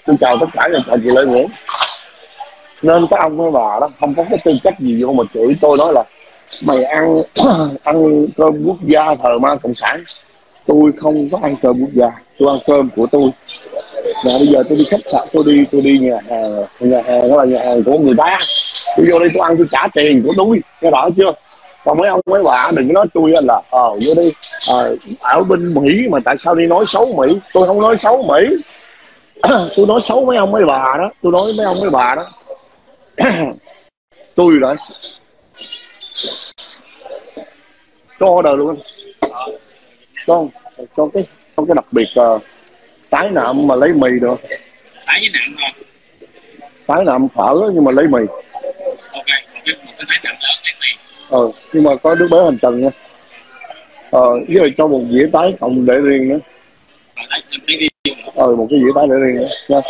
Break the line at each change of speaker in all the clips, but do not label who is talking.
tôi chào tất cả nhà chị Lê Nguyễn. Nên các ông với bà đó không có cái tư cách gì vô mà chửi tôi, nói là mày ăn ăn cơm quốc gia thờ ma cộng sản. Tôi không có ăn cơm quốc gia, tôi ăn cơm của tôi. Và bây giờ tôi đi khách sạn, tôi đi nhà hàng đó là nhà hàng của người ta, tôi vô đây tôi ăn, tôi trả tiền của tôi, nghe rõ chưa? Còn mấy ông mấy bà đừng có nói tôi là vô đi ở bên Mỹ mà tại sao đi nói xấu Mỹ. Tôi không nói xấu Mỹ. Tôi nói xấu mấy ông mấy bà đó, tôi nói mấy ông mấy bà đó. Tôi đã có order luôn con cái đặc biệt tái nạm mà lấy mì được.
Tái với nạm mà.
Tái nạm phở nhưng mà lấy mì.
Ok, một cái tái nạm lớn lấy mì.
Nhưng mà có đứa bé hành trần nha. Với lại cho một dĩa tái cộng để riêng nữa. Một cái dĩa tái để riêng nữa nha.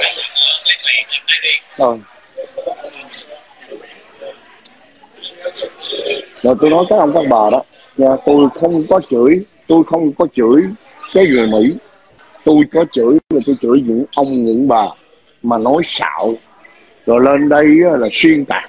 Rồi tôi nói các ông các bà đó nha, tôi không có chửi cái người Mỹ. Tôi có chửi là tôi chửi những ông những bà mà nói xạo rồi lên đây là xuyên tạc.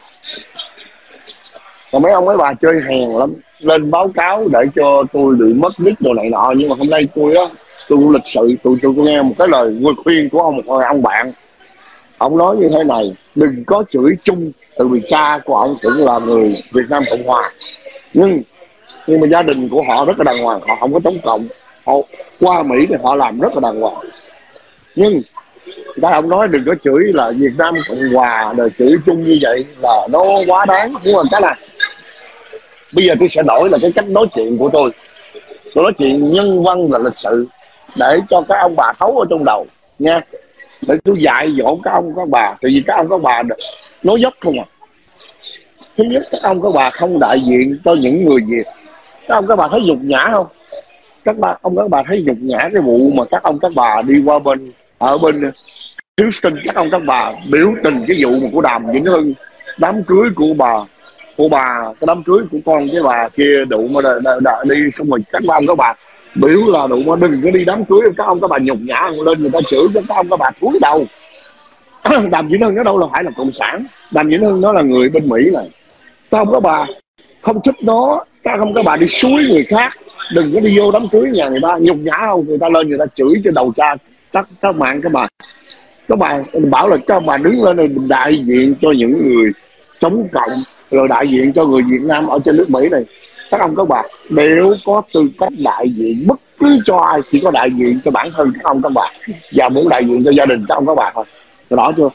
Còn mấy ông mấy bà chơi hèn lắm, lên báo cáo để cho tôi bị mất đích đồ này nọ. Nhưng mà hôm nay tôi cũng lịch sự, tôi nghe một cái lời khuyên của ông bạn. Ông nói như thế này: đừng có chửi chung, từ vì cha của ông cũng là người Việt Nam Cộng Hòa, nhưng mà gia đình của họ rất là đàng hoàng, họ không có chống cộng. Họ qua Mỹ thì họ làm rất là đàng hoàng. Nhưng các ông nói đừng có chửi là Việt Nam Cộng Hòa, rồi chửi chung như vậy là nó quá đáng. Nhưng mà cái này bây giờ tôi sẽ đổi là cái cách nói chuyện của tôi nói chuyện nhân văn và lịch sự để cho các ông bà thấu ở trong đầu nha, để tôi dạy dỗ các ông các bà. Tại vì các ông các bà nói dốc không à. Thứ nhất, các ông các bà không đại diện cho những người Việt. Các ông các bà thấy nhục nhã không? Ông các bà thấy nhục nhã cái vụ mà các ông các bà đi qua ở bên Houston, các ông các bà biểu tình cái vụ mà của Đàm Vĩnh Hưng, đám cưới của bà, cái đám cưới của con cái bà kia đủ mà đi, xong rồi các ông các bà biểu là đủ mà đừng có đi đám cưới. Các ông các bà nhục nhã lên, người ta chửi cho các ông các bà cúi đầu. Đàm Vĩnh Hưng nó đâu là phải là cộng sản, Đàm Vĩnh Hưng nó là người bên Mỹ này. Các ông các bà không thích nó, các ông các bà đi suối người khác, đừng có đi vô đám cưới nhà người ta. Nhục nhã không? Người ta lên người ta chửi trên đầu cha các bạn các bà bảo là các ông bà đứng lên đây đại diện cho những người chống cộng, rồi đại diện cho người Việt Nam ở trên nước Mỹ này. Các ông các bà đều có tư cách đại diện bất cứ cho ai, chỉ có đại diện cho bản thân các ông các bà và muốn đại diện cho gia đình các ông các bà thôi. Rõ chưa?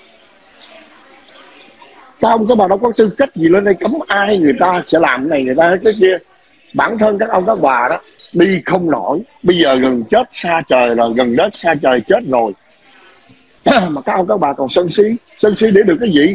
Các ông các bà đâu có tư cách gì lên đây cấm ai người ta sẽ làm cái này người ta cái kia. Bản thân các ông các bà đó đi không nổi, bây giờ gần chết xa trời rồi, gần đất xa trời chết rồi mà các ông các bà còn sân si để được cái gì?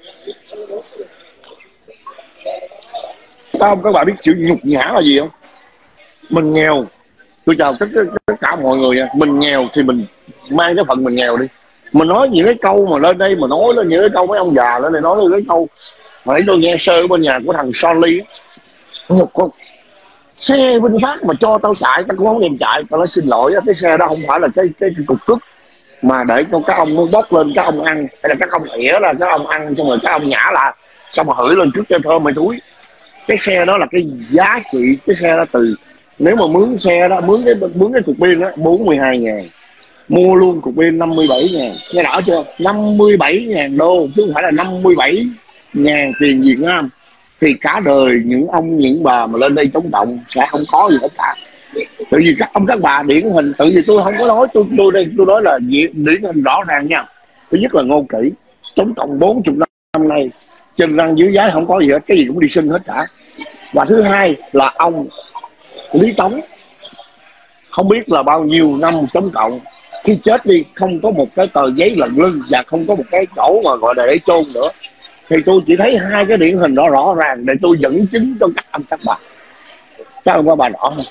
Các ông các bà biết chữ nhục nhã là gì không? Mình nghèo, tôi chào tất cả mọi người nha. Mình nghèo thì mình mang cái phận mình nghèo đi. Mình nói những cái câu mà lên đây mà nói lên những cái câu mấy ông già lên đây nói lên cái câu mà nãy tôi nghe sơ ở bên nhà của thằng Sonny, nhục con xe Vinh Phát mà cho tao chạy tao cũng không thèm chạy. Tao nói xin lỗi, cái xe đó không phải là cái cục cức mà để cho các ông bóc lên các ông ăn, hay là các ông ỉa là các ông ăn xong rồi các ông nhả lại xong rồi hửi lên trước cho thơm mày túi. Cái xe đó là cái giá trị, cái xe đó từ nếu mà mướn xe đó, mướn cái cục pin đó 42.000, mua luôn cục pin 57.000, nghe rõ chưa? 57.000 đô chứ không phải là 57.000 tiền Việt Nam. Thì cả đời những ông những bà mà lên đây chống cộng sẽ không có gì hết cả. Tại vì các ông các bà điển hình, tự vì tôi không có nói, tôi nói là điển hình rõ ràng nha. Thứ nhất là Ngô Kỷ chống cộng 40 năm nay, chân răng dưới giái không có gì hết, cái gì cũng đi xin hết cả. Và thứ hai là ông Lý Tống, không biết là bao nhiêu năm chống cộng, khi chết đi không có một cái tờ giấy lận lưng và không có một cái chỗ mà gọi là để chôn nữa. Thì tôi chỉ thấy hai cái điển hình đó rõ ràng để tôi dẫn chứng cho các ông các bà. Các ông các bà rõ không?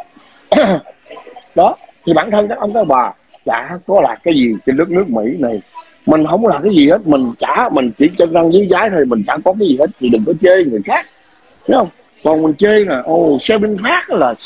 Đó, thì bản thân các ông các bà chả có là cái gì trên đất nước Mỹ này. Mình không là cái gì hết, mình chỉ chân răng dưới giái thôi, mình chẳng có cái gì hết. Thì đừng có chê người khác, thấy không? Còn mình chê là xe Vinh Phát là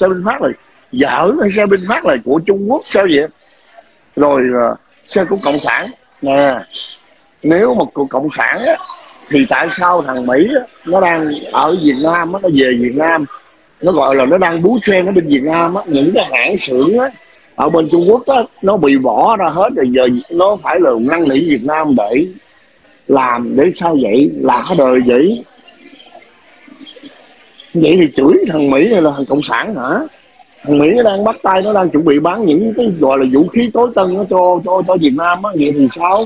dở, hay xe Vinh Phát là của Trung Quốc sao vậy? Rồi xe của Cộng sản, nè, nếu mà cuộc cộng sản á, thì tại sao thằng Mỹ á, nó đang ở Việt Nam á, nó về Việt Nam, nó gọi là nó đang bú trend ở bên Việt Nam á, những cái hãng xưởng á ở bên Trung Quốc á, nó bị bỏ ra hết rồi, giờ nó phải là năn nỉ Việt Nam để làm, để sao vậy, là cái đời vậy. Vậy thì chửi thằng Mỹ hay là thằng cộng sản hả? Thằng Mỹ nó đang bắt tay, nó đang chuẩn bị bán những cái gọi là vũ khí tối tân nó cho Việt Nam á, vậy thì sao?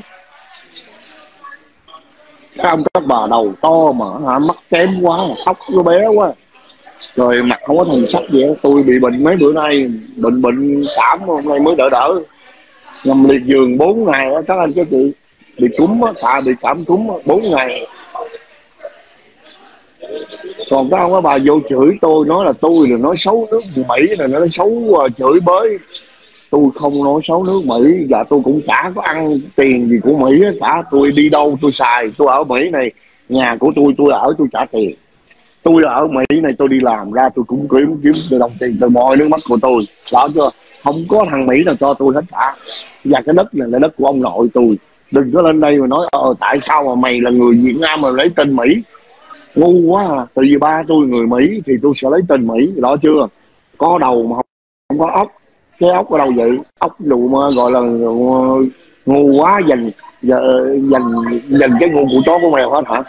Các ông các bà đầu to mà hả, mắt kém quá, tóc nó bé quá, rồi mặt không có thần sắc gì hết. Tôi bị bệnh mấy bữa nay, bệnh cảm, hôm nay mới đỡ đỡ, nằm liệt giường 4 ngày đó, các anh các chị. Bị cúm á, bị cảm cúm 4 ngày. Còn các ông các bà vô chửi tôi, nói là tôi là nói xấu nước Mỹ, là nói xấu, chửi bới. Tôi không nói xấu nước Mỹ, và tôi cũng chả có ăn tiền gì của Mỹ cả. Tôi đi đâu tôi xài, tôi ở Mỹ này, nhà của tôi ở, tôi trả tiền. Tôi ở Mỹ này, tôi đi làm ra tôi cũng kiếm được đồng tiền từ mọi nước mắt của tôi, rõ chưa? Không có thằng Mỹ nào cho tôi hết cả. Và cái đất này là đất của ông nội tôi. Đừng có lên đây mà nói tại sao mà mày là người Việt Nam mà lấy tên Mỹ. Ngu quá à. Tại vì ba tôi người Mỹ thì tôi sẽ lấy tên Mỹ, rõ chưa? Có đầu mà không có ốc. Cái ốc ở đâu vậy? Ốc đủ mà gọi là ngu quá, dành cái ngu của chó của mèo hết hả?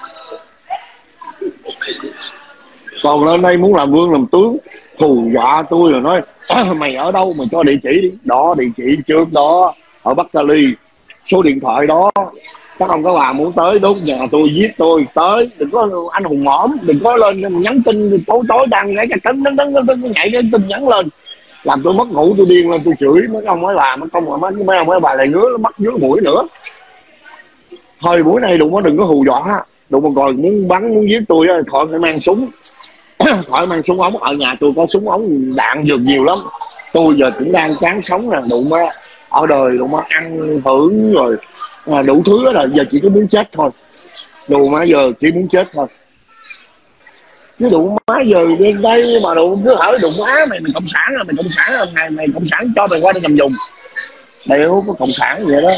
Còn lên đây muốn làm vương làm tướng, hù dọa tôi rồi nói mày ở đâu mà cho địa chỉ đi. Đó, địa chỉ trước đó ở Bắc Cali, số điện thoại đó. Các ông các bà muốn tới đốt nhà tôi, giết tôi, tới. Đừng có anh hùng mõm, đừng có lên nhắn tin tối đăng cái tấn nhảy cái tin nhắn lên làm tôi mất ngủ, tôi điên lên, tôi chửi mấy ông mấy bà, mấy ông mấy bà lại ngứa mắt ngứa mũi nữa. Thời buổi này đừng có hù dọa, đụng mà còn muốn bắn muốn giết tôi Thoại phải mang súng. Thoại mang súng ống, ở nhà tôi có súng ống đạn dược nhiều lắm. Tôi giờ cũng đang chán sống nè, đụng má ở đời, đụng má ăn hưởng rồi đủ thứ đó, giờ chỉ có muốn chết thôi. Đụng má giờ chỉ muốn chết thôi. Chứ đụng má giờ lên đây mà đụng cứ hỏi đụng má mày cộng sản à, mày cộng sản à, mày cộng sản cho mày qua đây nằm dùng. Đều có cộng sản vậy đó.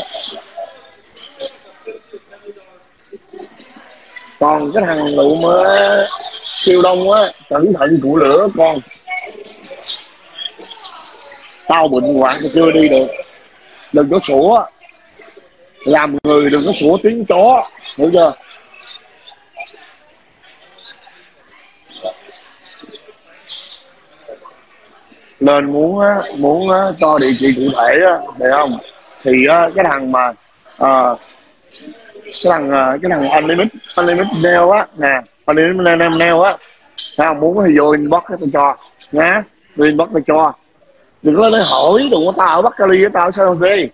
Còn cái thằng lụ mà siêu đông á, cẩn thận cụ lửa con. Tao bệnh hoạn chưa đi được. Đừng có sủa, làm người đừng có sủa tiếng chó, hiểu chưa? Nên muốn cho địa chỉ cụ thể á, được không? Thì cái thằng mà cái thằng Unlimited Nail á nè, Unlimited Nail á, sao muốn thì vô inbox tôi cho nhá, vô inbox tôi cho. Đừng có nói hỏi, đừng có tao ở Bắc Cali, tao ở San Jose.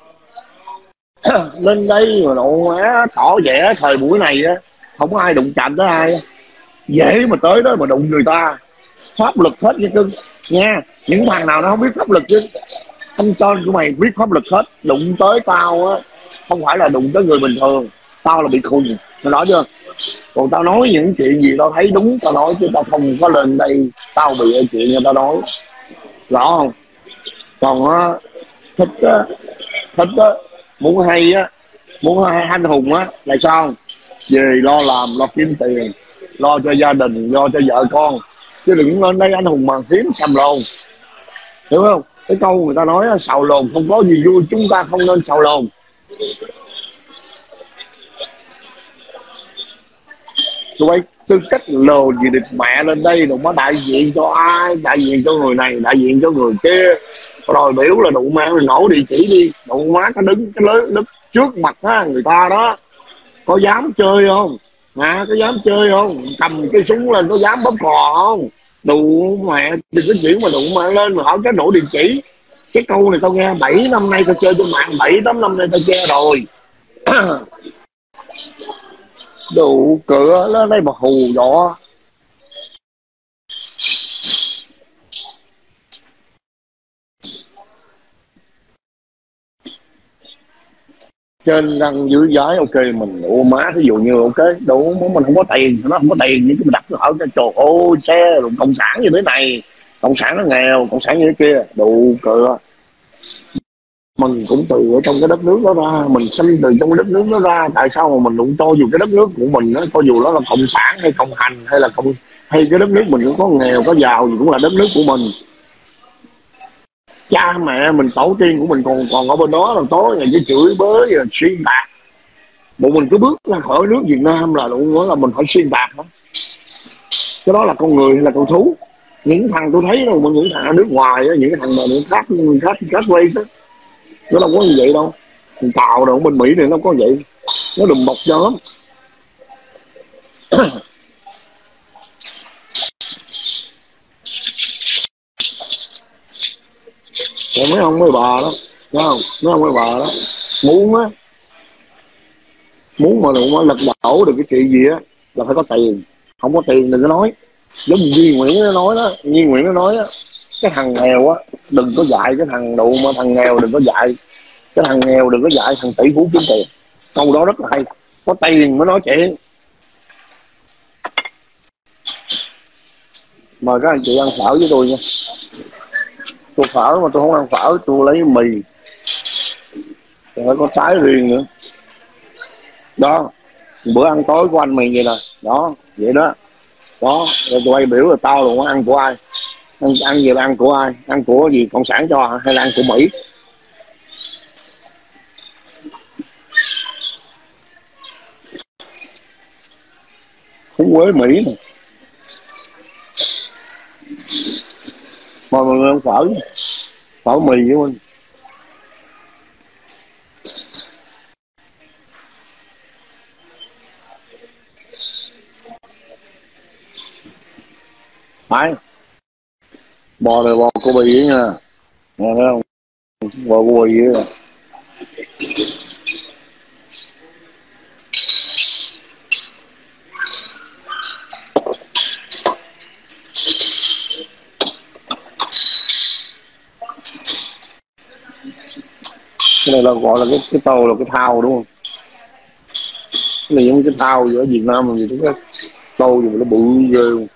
Lên đây mà độ má tỏ vẻ thời buổi này á, không có ai đụng chạm tới ai, dễ mà tới đó mà đụng người ta. Pháp luật hết nha cưng nha, những thằng nào nó không biết pháp luật chứ anh cho của mày biết pháp luật hết. Đụng tới tao á, không phải là đụng tới người bình thường, tao là bị khùng, mày nói chưa? Còn tao nói những chuyện gì tao thấy đúng tao nói, chứ tao không có lên đây tao bị chuyện như tao nói, rõ không? Còn á, thích á, muốn hay anh hùng á là sao? Về lo làm, lo kiếm tiền, lo cho gia đình, lo cho vợ con, chứ đừng lên đây anh hùng bàn phím xàm lồn, hiểu không? Cái câu người ta nói xào lồn không có gì vui, chúng ta không nên xào lồn. Tụi bay tư cách lồn gì được mẹ lên đây đụng có đại diện cho ai, đại diện cho người này, đại diện cho người kia, rồi biểu là đụng má nổ địa chỉ đi, đụng má cái đứng cái lớn đứng trước mặt á người ta đó, có dám chơi không? Có dám chơi không? Cầm cái súng lên có dám bóp cò không? Đủ mẹ, đừng có chuyện mà đụng mà lên mà hỏi cái nổ địa chỉ. Cái câu này tao nghe 7 năm nay, tao chơi trên mạng 7-8 năm nay tao nghe rồi. Đủ cửa lên đây mà hù dọa. Trên răng dưới giấy ok mình ủa má, thí dụ như ok đủ mình không có tiền, nó không có tiền nhưng mình đặt nó ở cái trời ơi xe cộng sản như thế này, cộng sản nó nghèo, cộng sản như thế kia, đủ cửa. mình cũng từ ở trong cái đất nước đó ra, mình sinh từ trong cái đất nước đó ra, tại sao mà mình cũng cho dù cái đất nước của mình đó, cho dù nó là cộng sản hay cộng hành hay là hay cái đất nước mình cũng có nghèo có giàu gì cũng là đất nước của mình. Cha mẹ mình tổ tiên của mình còn ở bên đó, là tối ngày cái chửi bới rồi xuyên tạc, bộ mình cứ bước ra khỏi nước Việt Nam là luôn đó là mình phải xuyên tạc đó. Cái đó là con người hay là con thú? Những thằng tôi thấy đâu mà những thằng ở nước ngoài đó, những cái thằng mà những khác quay đó, nó đâu có như vậy đâu. Thằng Tàu đâu bên Mỹ này nó có vậy, nó đùm bọc cho lắm. Còn mấy ông mấy bà đó, thấy không, mấy ông mấy bà đó muốn á, muốn mà đụng lật đổ được cái chuyện gì á là phải có tiền. Không có tiền đừng có nói. Giống như Duy Nguyễn nó nói đó, Duy Nguyễn nó nói á, cái thằng nghèo á đừng có dạy cái thằng đụ, mà thằng nghèo đừng có dạy cái thằng nghèo, đừng có dạy thằng tỷ phú kiếm tiền. Câu đó rất là hay, có tiền mới nói chuyện. Mời các anh chị ăn phở với tôi nha. Tôi phở mà tôi không ăn phở, tôi lấy mì rồi phải có trái riêng nữa đó. Bữa ăn tối của anh mày vậy nè đó, vậy đó đó. Rồi tụi bay biểu là tao là ăn của ai, ăn gì là ăn của ai, ăn của gì cộng sản cho hả? Hay là ăn của Mỹ? Phú Quế Mỹ nè, mời mọi người ăn phở, phở mì với mình. Phải bò này bò cô bì ấy nha, nghe thấy không, bò cô bì ấy. Cái này là gọi là cái tàu là cái thao đúng không? Cái này giống cái thao gì ở Việt Nam làm gì, cái tàu gì mà nó bự ghê.